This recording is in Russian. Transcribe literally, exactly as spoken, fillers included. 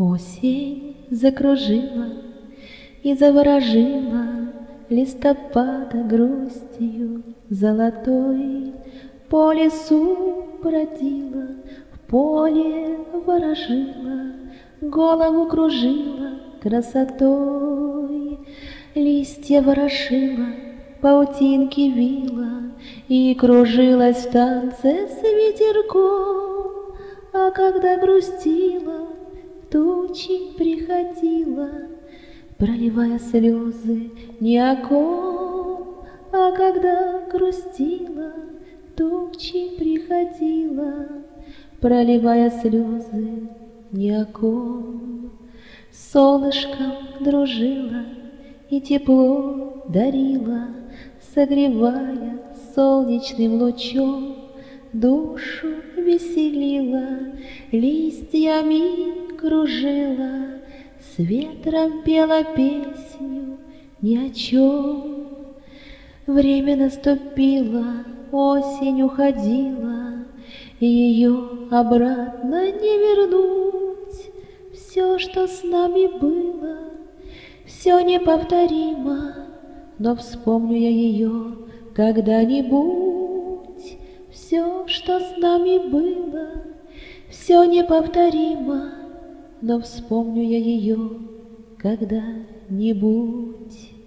Осень закружила и заворожила листопада грустью золотой. По лесу бродила, в поле ворожила, голову кружила красотой. Листья ворошила, паутинки вила и кружилась в танце с ветерком. А когда грустила, тучи приходила, проливая слезы ни о ком. А когда грустила, тучи приходила, проливая слезы ни о ком. Солнышком дружила и тепло дарила, согревая солнечным лучом. Душу веселила, листьями кружила, с ветром пела песню ни о чем. Время наступило, осень уходила, и ее обратно не вернуть. Все, что с нами было, все неповторимо, но вспомню я ее когда-нибудь. Все, что с нами было, все неповторимо, но вспомню я ее когда-нибудь.